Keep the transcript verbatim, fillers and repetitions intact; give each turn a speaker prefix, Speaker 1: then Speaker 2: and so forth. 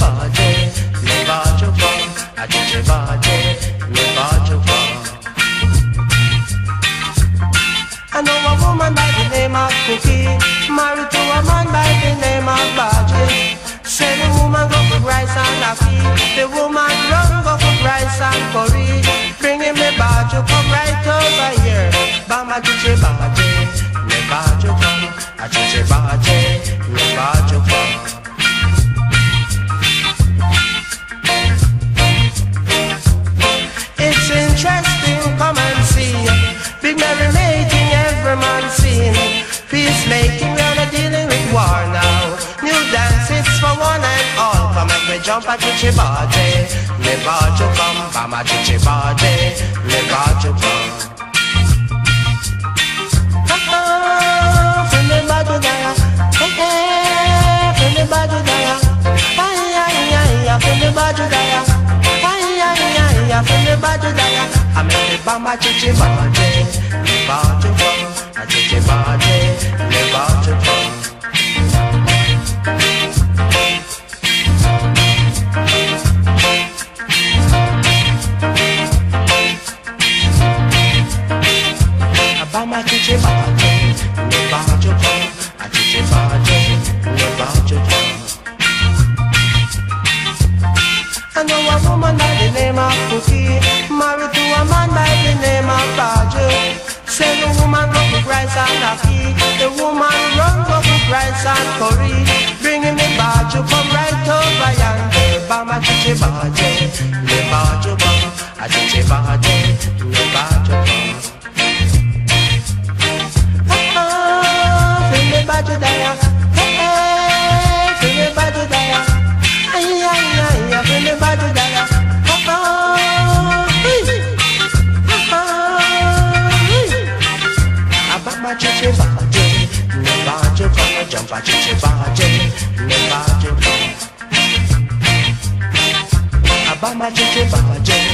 Speaker 1: baje, le bajo fun, a chiche baje, le bajo fun. I know a woman by the name of Cookie, married to a man by the name of Baji. Say the woman go for rice and coffee, the woman run go for rice and curry. Bring him the Baji, come right over here. Bama chiche baje, le bajo fun, a chiche baje, le bajo fun. It's interesting, come and see. Big merry making, every man seen. Peacemaking, we are not dealing with war now. New dances for one and all. Come and we jump at chichi baje, le bajo come. Bama chichi baje, le bajo come. From the bajo daya, hey hey, from the bajo daya, ay ay ay, from the bajo daya, ay ay ay, from the bajo daya. I make the bama chichi baje, le bajo come, a chichi baje, le bajo come. A bama chichi baje, le bajo come, a chichi baje, le bajo come. I know a woman by the name of Cookie, married to a man by the name of Bajo. Say the woman go for rice and coffee, the woman run go for rice and curry. Bring him the Bajo, come right over yonder. Bama chichi baje, le bajo come, a chichi baje, le bajo come. Ah ah, feel the Bajo daya, hey hey, feel the Bajo daya. Ay, ay, ay, ay, feel the bajo daya. Oh, oh, hey. Oh, oh, hey. Abama chiche baje, le bajo come, jump a chiche baje, le bajo come. Abama chiche baje,